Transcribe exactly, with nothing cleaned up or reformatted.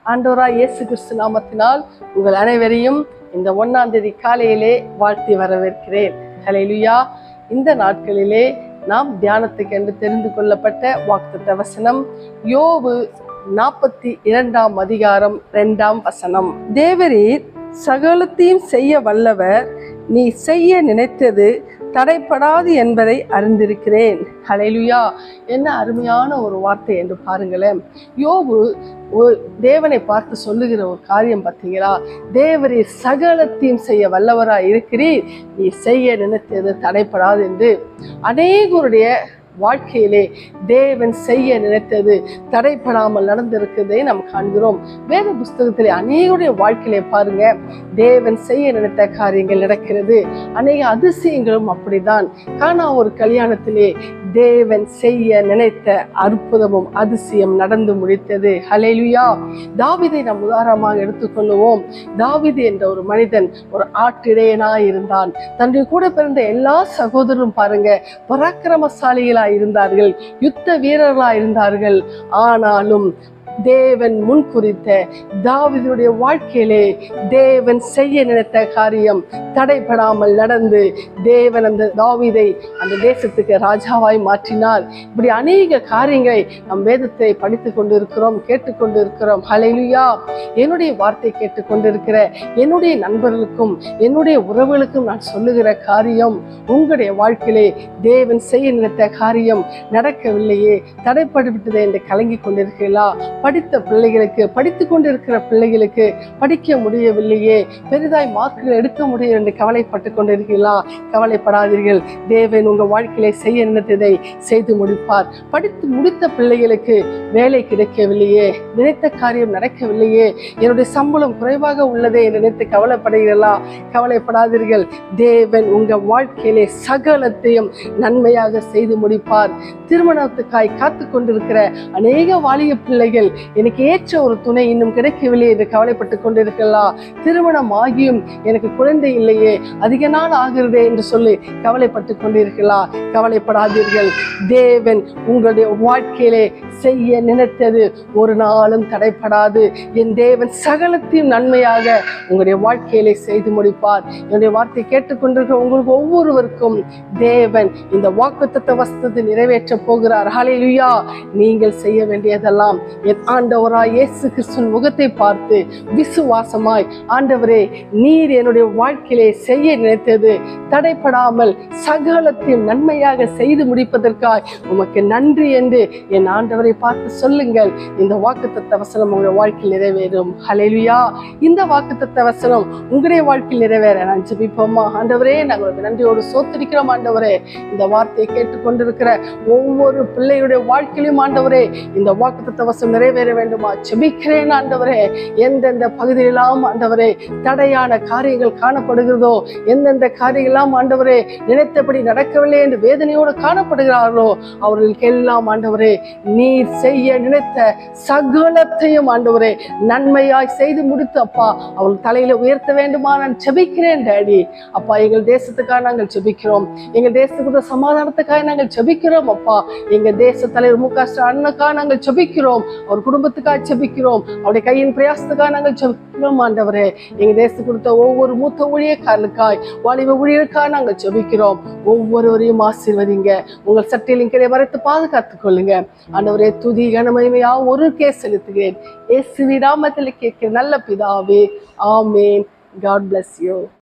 ஆண்டவராய் இயேசு கிறிஸ்து நாமத்தினால் உங்கள் அனைவரையும் இந்த ஒன்னாம் தேதி காலையிலே வாழ்த்தி வரவேற்கிறேன். ஹல்லேலூயா. இந்த நாட்களிலே நாம் தியானத்துக்கு என்று தெரிந்து கொள்ளப்பட்ட வாக்குத்தத்த வசனம் யோபு நாற்பத்தி இரண்டாம் அதிகாரம் இரண்டாம் வசனம். தேவரீர் சகலத்தையும் செய்ய வல்லவர், நீ செய்ய நினைத்தது தடைப்படாது என்பதை அறிந்திருக்கிறேன். ஹல்லேலூயா. என்ன அருமையான ஒரு வார்த்தை என்று பாருங்களேன். யோபு தேவனை பார்த்து சொல்லுகிற ஒரு காரியம் பார்த்தீங்களா? தேவரீர் சகலத்தையும் செய்ய வல்லவராய் இருக்கிறீர், நீ செய்ய நினைத்தது தடைப்படாது என்று. அநேகருடைய வாழ்க்கையிலே தேவன் செய்ய நினைத்தது தடைப்படாமல் நடந்திருக்கிறதை நாம் காண்கிறோம். வேத புஸ்தகத்திலே அநேகருடைய வாழ்க்கையிலே பாருங்க, தேவன் செய்ய நினைத்த காரியங்கள் நடக்கிறது. அநேக அதிசயங்களும் அப்படிதான். கானா ஒரு கல்யாணத்திலே தேவன் செய்ய நினைத்த அற்புதமும் அதிசயம் நடந்து முடித்தது. ஹல்லேலூயா. தாவீதை நாம் உதாரணமாக எடுத்துக்கொள்ளுவோம். தாவீது என்ற ஒரு மனிதன் ஒரு ஆட்டிடையனாய் இருந்தான். தன்னுடைய கூட பிறந்த எல்லா சகோதரரும் பாருங்க பராக்கிரமசாலிகளா இருந்தார்கள், யுத்த வீரர்களா இருந்தார்கள். ஆனாலும் தேவன் முன் குறித்த தாவீதுடைய வாழ்க்கையிலே தேவன் செய்ய நினைத்த காரியம் தடைப்படாமல் நடந்து தேவன் அந்த தாவீதை அந்த தேசத்துக்கு ராஜாவாய் மாற்றினார். இப்படி அநேக காரியங்களை நம் வேதத்தை படித்து கொண்டிருக்கிறோம், கேட்டுக்கொண்டு இருக்கிறோம். ஹல்லேலூயா. என்னுடைய வார்த்தை கேட்டுக்கொண்டிருக்கிற என்னுடைய நண்பர்களுக்கும் என்னுடைய உறவுகளுக்கும் நான் சொல்லுகிற காரியம், உங்களுடைய வாழ்க்கையிலே தேவன் செய்ய நினைத்த காரியம் நடக்கவில்லையே, தடைப்பட்டு விட்டதே என்று கலங்கி கொண்டிருக்கிறீர்களா? படித்த பிள்ளைகளுக்கு, படித்து கொண்டிருக்கிற பிள்ளைகளுக்கு படிக்க முடியவில்லையே, பெரிதாய் மார்க்குகள் எடுக்க முடியும் என்று கவலைப்பட்டு கொண்டிருக்கிறீர்களா? கவலைப்படாதீர்கள். தேவன் உங்கள் வாழ்க்கையிலே செய்ய நினைத்ததை செய்து முடிப்பார். படித்து முடித்த பிள்ளைகளுக்கு வேலை கிடைக்கவில்லையே, நினைத்த காரியம் நடக்கவில்லையே, என்னுடைய சம்பளம் குறைவாக உள்ளதே என்று நினைத்து கவலைப்படுகிறீர்களா? கவலைப்படாதீர்கள். தேவன் உங்கள் வாழ்க்கையிலே சகலத்தையும் நன்மையாக செய்து முடிப்பார். திருமணத்துக்காய் காத்து கொண்டிருக்கிற அநேக வாலிய பிள்ளைகள், எனக்கு ஏற்ற ஒரு துணை இன்னும் கிடைக்கவில்லை என்று கவலைப்பட்டு கொண்டிருக்கிறா? திருமணம் ஆகியும் எனக்கு குழந்தை இல்லையே, அதிக நாள் ஆகிறதே என்று சொல்லி கவலைப்பட்டு கொண்டிருக்கிறா? கவலைப்படாதீர்கள். தேவன் உங்களுடைய வாழ்க்கையிலே செய்ய நினைத்தது ஒரு நாளும் தடைப்படாது. என் தேவன் சகலத்தையும் நன்மையாக உங்களுடைய வாழ்க்கையிலே செய்து முடிப்பார். என்னுடைய வார்த்தை கேட்டுக்கொண்டிருக்கிற உங்களுக்கு ஒவ்வொருவருக்கும் தேவன் இந்த வாக்குத்தத்த வசனத்தை நிறைவேற்ற போகிறார். ஹல்லேலூயா. நீங்கள் செய்ய வேண்டியதெல்லாம் என் ஆண்டவராய் இயேசு கிறிஸ்துவின் முகத்தை பார்த்து விசுவாசமாய், ஆண்டவரே நீர் என்னுடைய வாழ்க்கையிலே செய்ய நினைத்தது தடைப்படாமல் சகலத்தையும் நன்மையாக செய்து முடிப்பதற்காய் உமக்கு நன்றி என்று என் ஆண்டவரை பார்த்து சொல்லுங்கள். இந்த வாக்குத்தத்த வசனம் உங்களுடைய வாழ்க்கையில் நிறைவேறும். ஹல்லேலூயா. இந்த வாக்குத்தத்த வசனம் உங்களுடைய வாழ்க்கையில் நிறைவேற நான் ஜெபிப்போமா? ஆண்டவரே, நாங்கள் நன்றியோடு சோத்திருக்கிறோம். ஆண்டவரே, இந்த வார்த்தையை கேட்டுக்கொண்டிருக்கிற ஒவ்வொரு பிள்ளைகளுடைய வாழ்க்கையிலும் ஆண்டவரே இந்த வாக்குத்தத்த வசனம் நிறைவேற வேண்டுமா ஜெபிக்கிறேன். ஆண்டவரே, எந்தெந்த பகுதியெல்லாம் ஆண்டவரே தடையான காரியங்கள் காணப்படுகிறதோ, எந்தெந்த காரியெல்லாம் ஆண்டவரே நினைத்தபடி நடக்கவில்லை என்று வேதனையோடு காணப்படுகிறார்களோ, அவர்களுக்கு எல்லாம் ஆண்டவரே நீர் செய்ய நினைத்த சகலத்தையும் ஆண்டவரே நன்மையாய் செய்து முடித்து அப்பா அவர்கள் தலையில உயர்த்த வேண்டுமா நான் ஜெபிக்கிறேன். டேடி அப்பா, எங்கள் தேசத்துக்காக நாங்கள் ஜெபிக்கிறோம், எங்கள் தேசத்துக்கு சமாதானத்துக்காக நாங்கள் ஜெபிக்கிறோம். அப்பா, எங்க தேச தலைவர் மு க ஸ்டாலின் அண்ணனுக்காக நாங்கள் ஜெபிக்கிறோம், அவர் குடும்பத்துக்காக ஜெபிக்கிறோம், அவருடைய கையின் பிரயாசத்துக்காக நாங்கள் ஜெபிக்கிறோம். ஆண்டவரே, எங்க தேசத்துக்கு கொடுத்த ஒவ்வொரு மூத்த ஊழியக்காரனுக்காய், வாலிப ஊழியருக்காக நாங்கள் ஜெபிக்கிறோம். ஒவ்வொருவரையும் ஆசீர்வதிங்க, உங்கள் சட்டையிலும் கிடை மறைத்து பாதுகாத்துக் கொள்ளுங்க. ஆண்டவரே, துதி கனமகிமையா ஒரு கே செலுத்துகிறேன். இயேசுவின் நாமத்தில் கேட்கிற நல்ல பிதாவே, ஆமேன். God bless you.